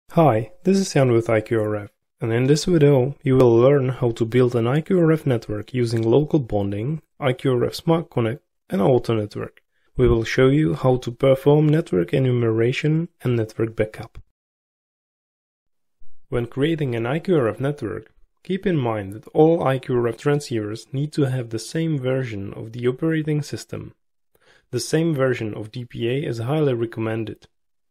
Hi, this is Jan with IQRF, and in this video you will learn how to build an IQRF network using local bonding, IQRF Smart Connect and Autonetwork. We will show you how to perform network enumeration and network backup. When creating an IQRF network, keep in mind that all IQRF transceivers need to have the same version of the operating system. The same version of DPA is highly recommended.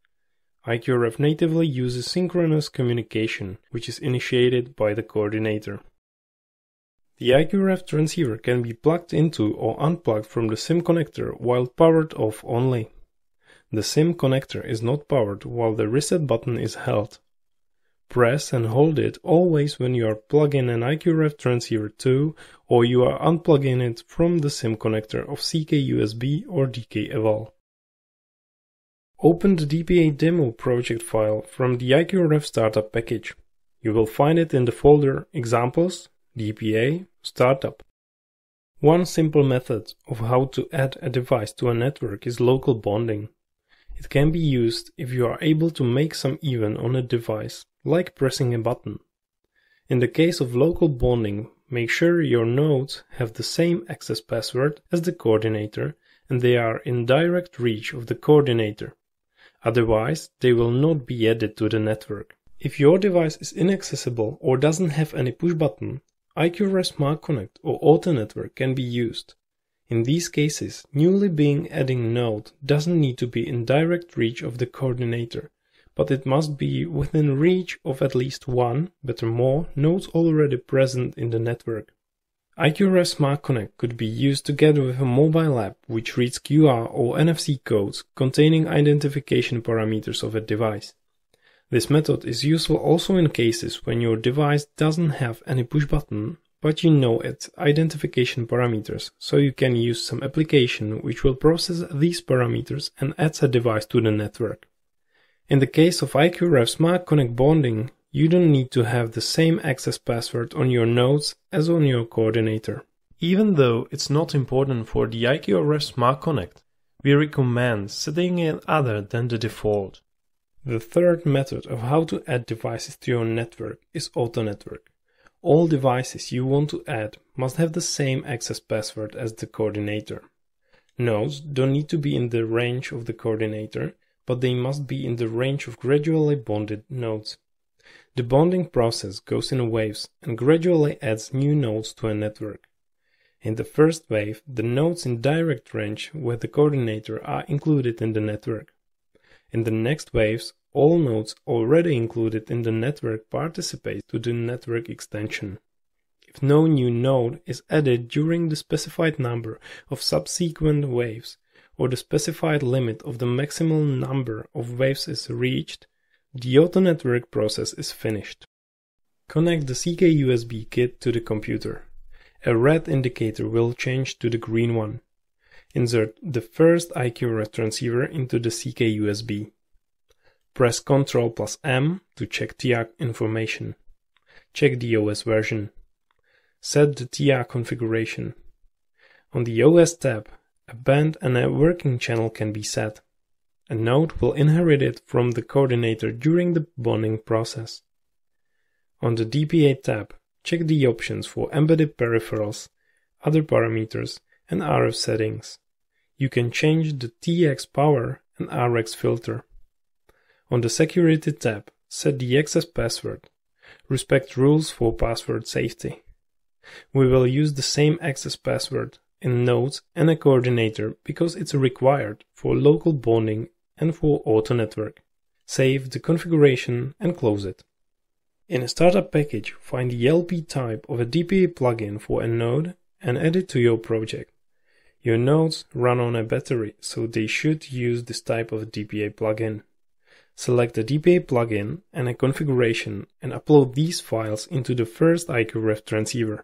IQRF natively uses synchronous communication, which is initiated by the coordinator. The IQRF transceiver can be plugged into or unplugged from the SIM connector while powered off only. The SIM connector is not powered while the reset button is held. Press and hold it always when you are plugging an IQRF transceiver to or you are unplugging it from the SIM connector of CK-USB or DK-eval. Open the DPA demo project file from the IQRF startup package. You will find it in the folder Examples, DPA, Startup. One simple method of how to add a device to a network is local bonding. It can be used if you are able to make some event on a device, like pressing a button. In the case of local bonding, make sure your nodes have the same access password as the coordinator and they are in direct reach of the coordinator. Otherwise, they will not be added to the network. If your device is inaccessible or doesn't have any push button, IQRF Smart Connect or Autonetwork can be used. In these cases, newly being adding node doesn't need to be in direct reach of the coordinator, but it must be within reach of at least one, better more, nodes already present in the network. IQRF Smart Connect could be used together with a mobile app which reads QR or NFC codes containing identification parameters of a device. This method is useful also in cases when your device doesn't have any push button, but you know its identification parameters, so you can use some application which will process these parameters and adds a device to the network. In the case of IQRF Smart Connect bonding, you don't need to have the same access password on your nodes as on your coordinator. Even though it's not important for the IQRF Smart Connect, we recommend setting it other than the default. The third method of how to add devices to your network is Autonetwork. All devices you want to add must have the same access password as the coordinator. Nodes don't need to be in the range of the coordinator, but they must be in the range of gradually bonded nodes. The bonding process goes in waves and gradually adds new nodes to a network. In the first wave, the nodes in direct range with the coordinator are included in the network. In the next waves, all nodes already included in the network participate to the network extension. If no new node is added during the specified number of subsequent waves, or the specified limit of the maximum number of waves is reached, the Autonetwork process is finished. Connect the CK-USB kit to the computer. A red indicator will change to the green one. Insert the first IQRF transceiver into the CK-USB. Press Ctrl+M to check TIA information. Check the OS version. Set the TIA configuration. On the OS tab, a band and a working channel can be set. A node will inherit it from the coordinator during the bonding process. On the DPA tab, check the options for embedded peripherals, other parameters, and RF settings. You can change the TX power and RX filter. On the Security tab, set the access password. Respect rules for password safety. We will use the same access password in nodes and a coordinator because it's required for local bonding and for Autonetwork. Save the configuration and close it. In a startup package, find the LP type of a DPA plugin for a node and add it to your project. Your nodes run on a battery, so they should use this type of DPA plugin. Select the DPA plugin and a configuration and upload these files into the first IQRF transceiver.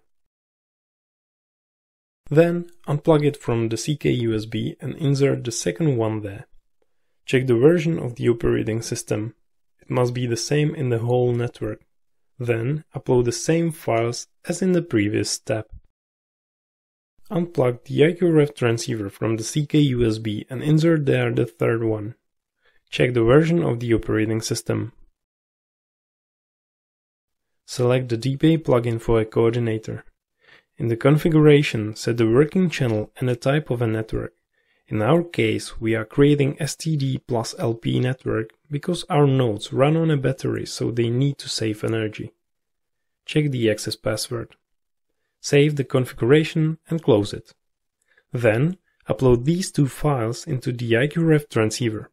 Then unplug it from the CK-USB and insert the second one there. Check the version of the operating system. It must be the same in the whole network. Then upload the same files as in the previous step. Unplug the IQRF transceiver from the CK-USB and insert there the third one. Check the version of the operating system. Select the DPA plugin for a coordinator. In the configuration, set the working channel and the type of a network. In our case, we are creating STD plus LP network because our nodes run on a battery, so they need to save energy. Check the access password. Save the configuration and close it. Then, upload these two files into the IQRF transceiver.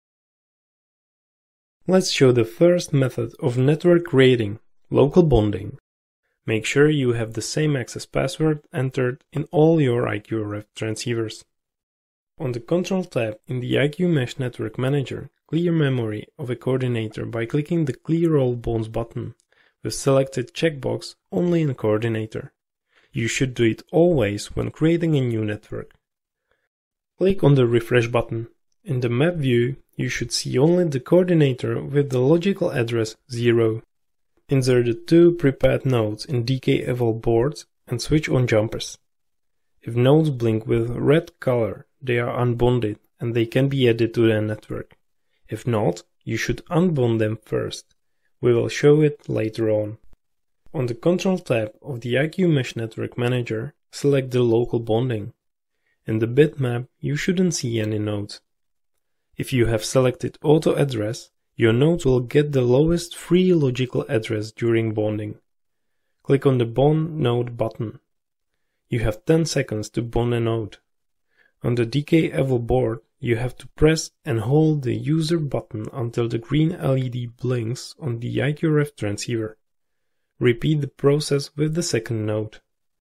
Let's show the first method of network creating, local bonding. Make sure you have the same access password entered in all your IQRF transceivers. On the Control tab in the IQ Mesh Network Manager, clear memory of a coordinator by clicking the Clear All Bonds button with selected checkbox only in coordinator. You should do it always when creating a new network. Click on the Refresh button. In the map view, you should see only the coordinator with the logical address 0. Insert the two prepared nodes in DK-eval boards and switch on jumpers. If nodes blink with red color, they are unbonded and they can be added to the network. If not, you should unbond them first. We will show it later on. On the Control tab of the IQ Mesh Network Manager, select the local bonding. In the bitmap, you shouldn't see any nodes. If you have selected Auto Address, your nodes will get the lowest free logical address during bonding. Click on the Bond Node button. You have 10 seconds to bond a node. On the DK-eval board, you have to press and hold the User button until the green LED blinks on the IQRF transceiver. Repeat the process with the second node.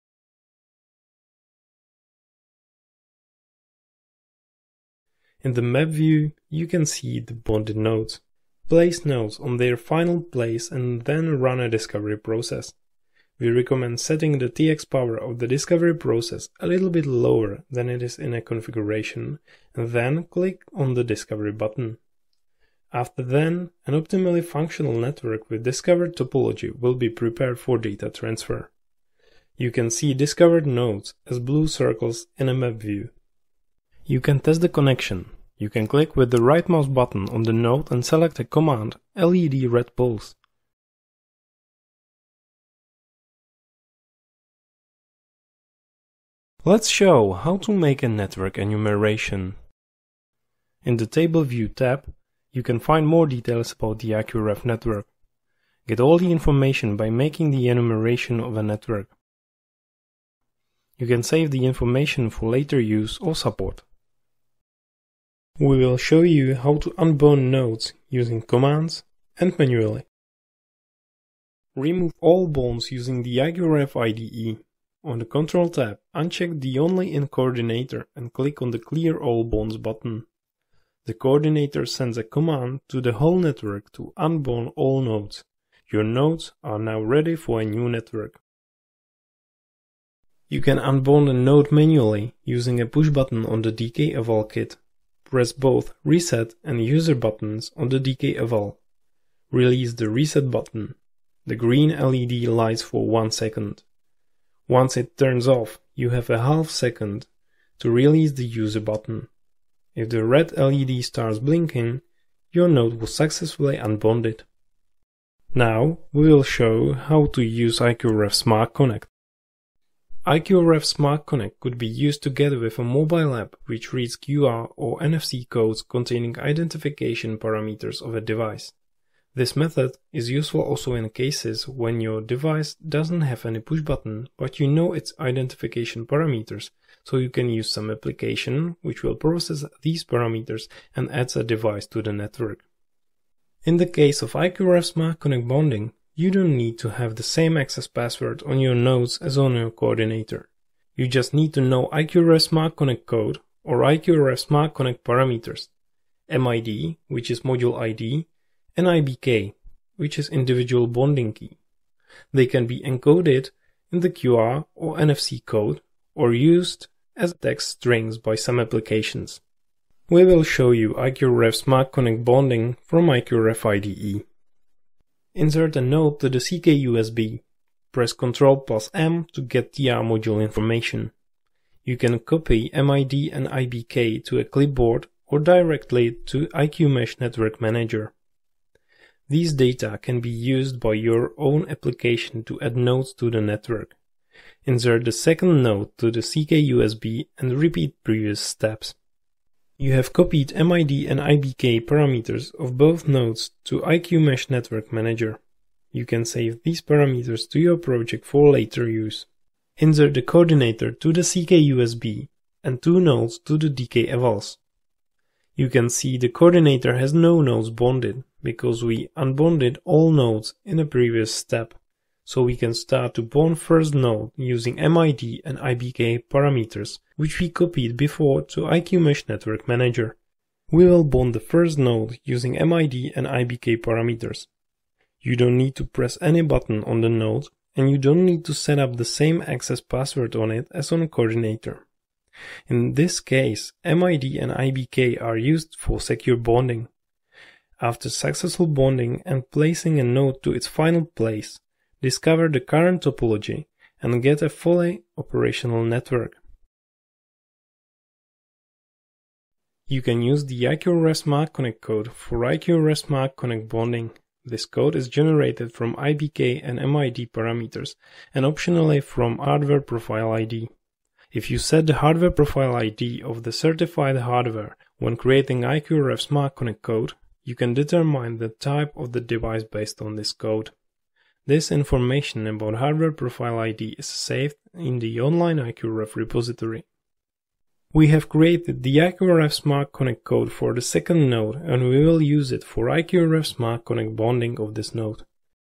In the map view, you can see the bonded nodes. Place nodes on their final place and then run a discovery process. We recommend setting the TX power of the discovery process a little bit lower than it is in a configuration, and then click on the discovery button. After then, an optimally functional network with discovered topology will be prepared for data transfer. You can see discovered nodes as blue circles in a map view. You can test the connection. You can click with the right mouse button on the node and select a command LED red pulse. Let's show how to make a network enumeration. In the Table View tab, you can find more details about the IQRF network. Get all the information by making the enumeration of a network. You can save the information for later use or support. We will show you how to unbond nodes using commands and manually. Remove all bonds using the IQRF IDE. On the Control tab, uncheck the Only in Coordinator and click on the Clear All Bonds button. The coordinator sends a command to the whole network to unbond all nodes. Your nodes are now ready for a new network. You can unbond a node manually using a push button on the DK-eval kit. Press both Reset and User buttons on the DK-eval. Release the Reset button. The green LED lights for 1 second. Once it turns off, you have a half second to release the User button. If the red LED starts blinking, your node was successfully unbonded. Now we will show how to use IQRF Smart Connect. IQRF Smart Connect could be used together with a mobile app which reads QR or NFC codes containing identification parameters of a device. This method is useful also in cases when your device doesn't have any push button, but you know its identification parameters, so you can use some application which will process these parameters and adds a device to the network. In the case of IQRF Smart Connect bonding, you don't need to have the same access password on your nodes as on your coordinator. You just need to know IQRF Smart Connect code or IQRF Smart Connect parameters, MID, which is module ID, and IBK, which is individual bonding key. They can be encoded in the QR or NFC code or used as text strings by some applications. We will show you IQRF Smart Connect bonding from IQRF IDE. Insert a node to the CK USB. Press Ctrl+M to get TR module information. You can copy MID and IBK to a clipboard or directly to IQ Mesh Network Manager. These data can be used by your own application to add nodes to the network. Insert the second node to the CKUSB and repeat previous steps. You have copied MID and IBK parameters of both nodes to IQMesh Network Manager. You can save these parameters to your project for later use. Insert the coordinator to the CKUSB and two nodes to the DK-evals. You can see the coordinator has no nodes bonded because we unbonded all nodes in a previous step. So we can start to bond first node using MID and IBK parameters, which we copied before to IQMesh Network Manager. We will bond the first node using MID and IBK parameters. You don't need to press any button on the node, and you don't need to set up the same access password on it as on a coordinator. In this case, MID and IBK are used for secure bonding. After successful bonding and placing a node to its final place, discover the current topology and get a fully operational network. You can use the IQRF Smart Connect code for IQRF Smart Connect bonding. This code is generated from IBK and MID parameters and optionally from hardware profile ID. If you set the hardware profile ID of the certified hardware when creating IQRF Smart Connect code, you can determine the type of the device based on this code. This information about hardware profile ID is saved in the online IQRF repository. We have created the IQRF Smart Connect code for the second node and we will use it for IQRF Smart Connect bonding of this node.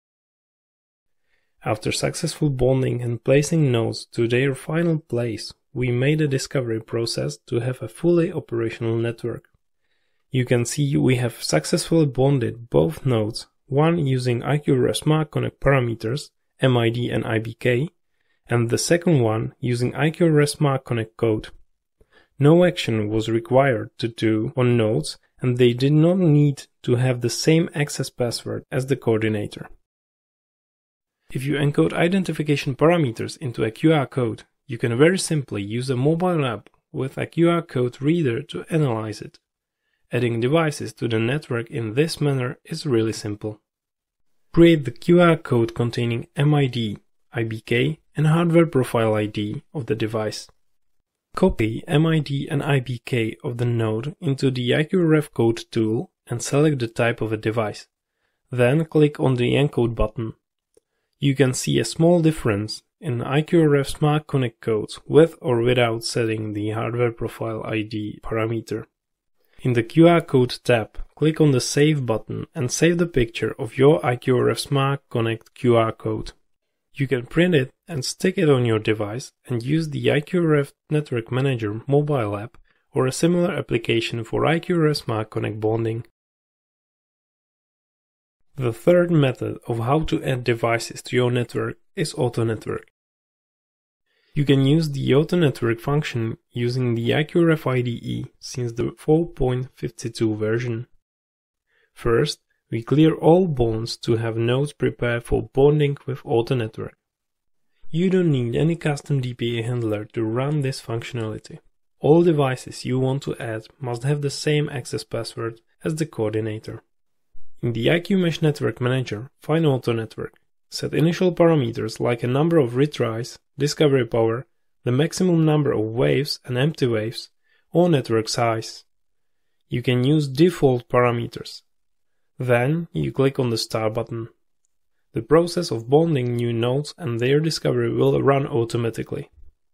After successful bonding and placing nodes to their final place, we made a discovery process to have a fully operational network. You can see we have successfully bonded both nodes, one using IQRF Smart Connect parameters, MID and IBK, and the second one using IQRF Smart Connect code. No action was required to do on nodes, and they did not need to have the same access password as the coordinator. If you encode identification parameters into a QR code, you can very simply use a mobile app with a QR code reader to analyze it. Adding devices to the network in this manner is really simple. Create the QR code containing MID, IBK, and hardware profile ID of the device. Copy MID and IBK of the node into the IQRF code tool and select the type of a device. Then click on the encode button. You can see a small difference in IQRF Smart Connect codes with or without setting the hardware profile ID parameter. In the QR code tab, click on the Save button and save the picture of your IQRF Smart Connect QR code. You can print it and stick it on your device and use the IQRF Network Manager mobile app or a similar application for IQRF Smart Connect bonding. The third method of how to add devices to your network is Autonetwork. You can use the Autonetwork function using the IQRF IDE since the 4.52 version. First, we clear all bonds to have nodes prepared for bonding with Autonetwork. You don't need any custom DPA handler to run this functionality. All devices you want to add must have the same access password as the coordinator. In the IQMesh Network Manager, find Autonetwork. Set initial parameters like a number of retries, discovery power, the maximum number of waves and empty waves, or network size. You can use default parameters. Then you click on the Start button. The process of bonding new nodes and their discovery will run automatically.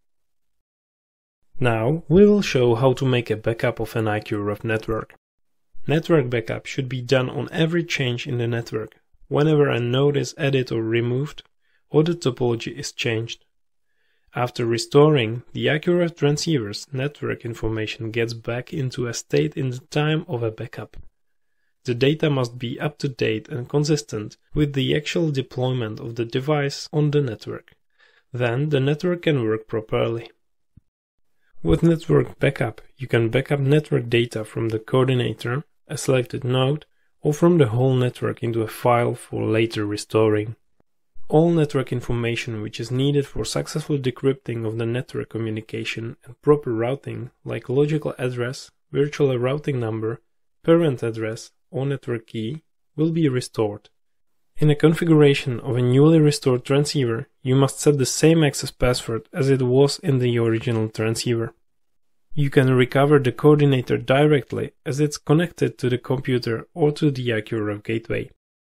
Now we will show how to make a backup of an IQRF network. Network backup should be done on every change in the network, whenever a node is added or removed, or the topology is changed. After restoring, the IQRF transceiver's network information gets back into a state in the time of a backup. The data must be up to date and consistent with the actual deployment of the device on the network. Then the network can work properly. With network backup, you can backup network data from the coordinator, a selected node, or from the whole network into a file for later restoring. All network information which is needed for successful decrypting of the network communication and proper routing, like logical address, virtual routing number, parent address, or network key, will be restored. In a configuration of a newly restored transceiver, you must set the same access password as it was in the original transceiver. You can recover the coordinator directly as it's connected to the computer or to the IQRF gateway.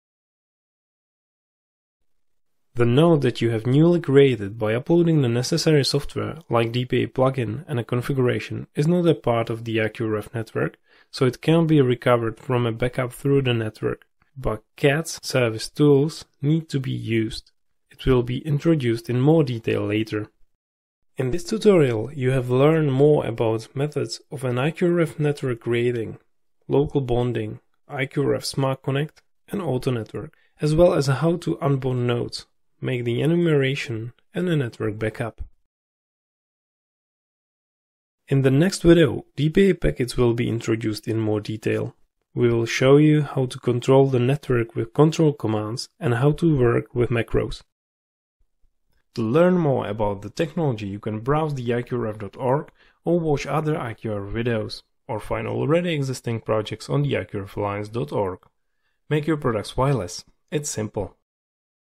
The node that you have newly created by uploading the necessary software like DPA plugin and a configuration is not a part of the IQRF network, so it can't be recovered from a backup through the network. But CAT's service tools need to be used. It will be introduced in more detail later. In this tutorial, you have learned more about methods of an IQRF network creating, local bonding, IQRF Smart Connect, and Autonetwork, as well as how to unbond nodes, make the enumeration, and a network backup. In the next video, DPA packets will be introduced in more detail. We will show you how to control the network with control commands and how to work with macros. To learn more about the technology, you can browse the IQRF.org or watch other IQRF videos, or find already existing projects on the IQRFalliance.org. Make your products wireless. It's simple.